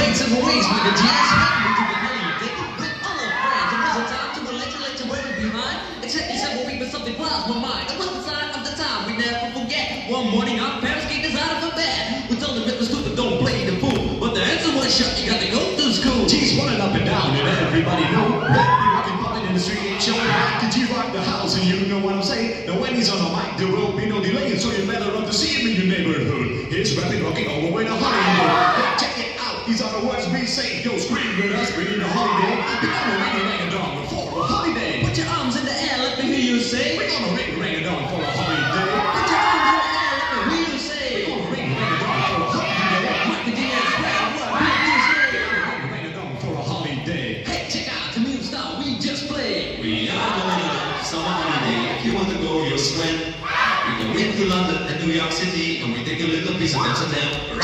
wait several weeks with the jazz we do the holiday with all our friends. It was a time to let you wave it behind. Exactly several weeks, but something crossed my mind. It was the sign of the time we never forget. One morning our parents kicked us out of the bed. We told them it was stupid, don't play the fool. But the answer was shut, you got to go to school. G's running up and down and everybody know. Rockin' poppin' in the street ain't showing out. The G rock the house and you know what I'm saying. Now when he's on the mic there will be no delay. So you better run to see him in your neighborhood. He's rapping, rocking all the way to Hollywood. Hey, check it out, these are the words we say. Yo, scream with us, bringing the holiday. We're gonna ring-a-rang-a-dong for a holiday. Put your arms in the air, let me hear you say. We're gonna ring-a-rang-a-dong for a holiday. Put your arms in the air, let me hear you say. We're gonna ring-a-rang-a-dong for a holiday. Mark the DS crowd, what will you say? Ring-a-rang-a-dong for a holiday. Hey, check out the new style we just played. We are going on summer holiday. If you want to go, you'll swim. We can win to London and New York City, and we take a little piece of Amsterdam.